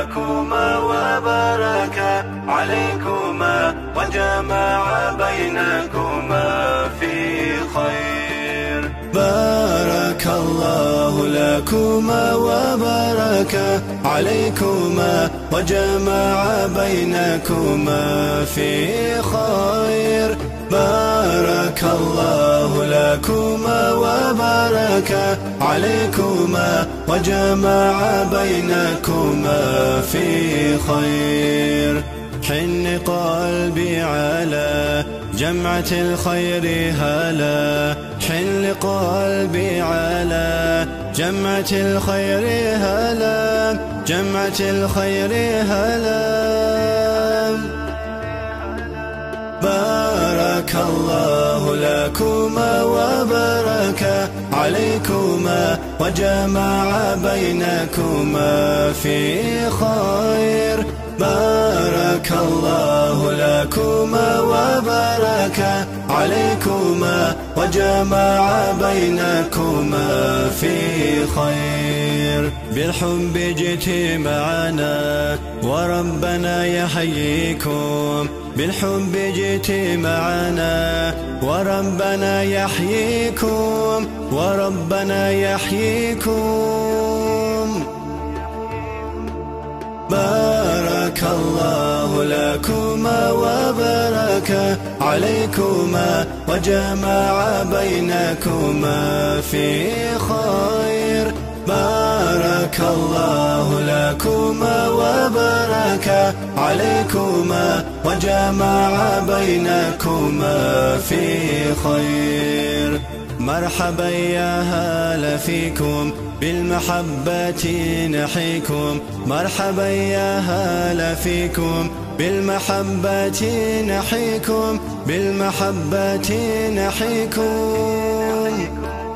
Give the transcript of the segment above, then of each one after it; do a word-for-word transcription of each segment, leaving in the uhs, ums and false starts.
بينكما وبارك عليكما وجمع بينكما في خير. بارك الله لكما وبارك عليكما وجمع بينكما في خير. بارك الله لكما وبارك عليكما وجمع بينكما في خير. حن قلبي على جمعة الخير هلا، حن قلبي على جمعة الخير هلا، جمعة الخير هلا. بارك الله لكما وبارك عليكما وجمع بينكما في خير. بارك الله لكما وبارك عليكما وجمع بينكما في خير. بالحب جئت معنا وربنا يحييكم، بالحب جئت معنا وربنا يحييكم، وربنا يحييكم. بارك الله لكما وبارك عليكما وجمع بينكما في خير. بارك الله لكما وبارك عليكما وجمع بينكما في خير. مرحبا يا هلا فيكم بالمحبة نحيكم، مرحبا يا هلا فيكم بالمحبة نحيكم، بالمحبة نحيكم.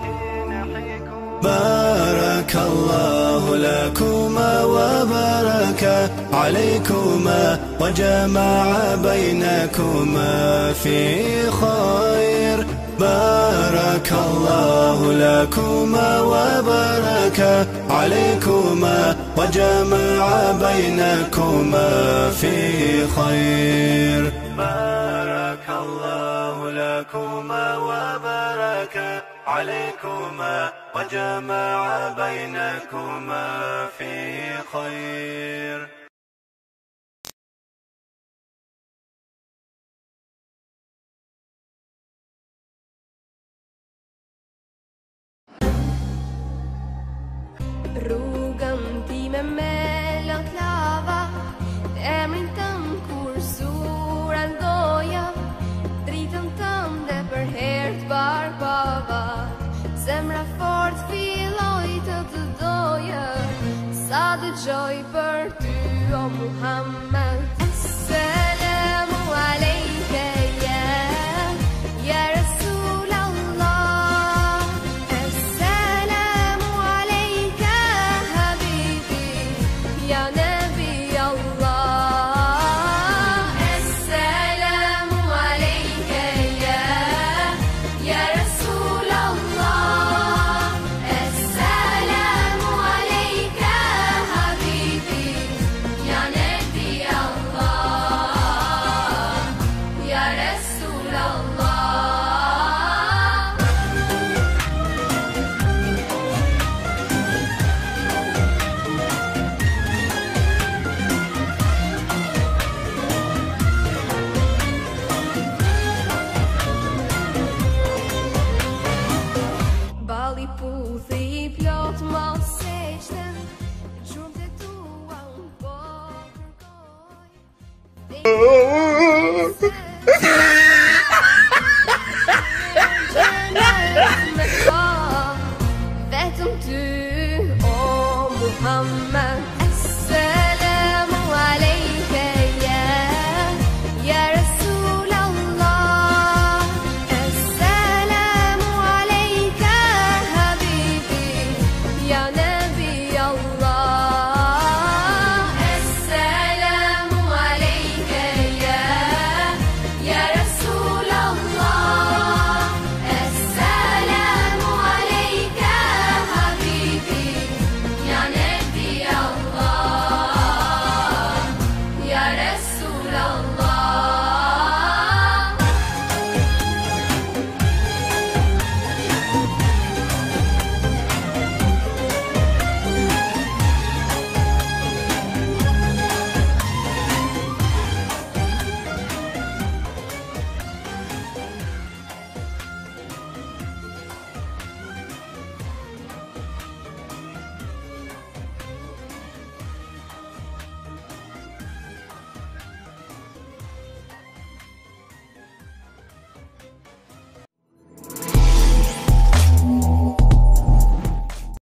بارك الله لكما وبارك عليكما وجمع بينكما في خير. بارك الله لكما وبارك عليكما وجمع بينكما في خير. بارك الله لكما وبارك عليكما وجمع بينكما في خير. Rogantimen mellan klava, det är min tankor soran doja, driten tande per helt bar bava, semra fort filojt att doja, sa det joy per du och Muhammed. Assalamu alayka ya ya Rasulallah, assalamu alayka habibi ya Nabi Allah, assalamu alayka ya ya Rasulallah, assalamu alayka habibi ya Nabi Allah, ya Rasulallah. Bali puthi plot mos sejten, shumë të tua unë po kërkoj. Vetëm ty, o Muhammed.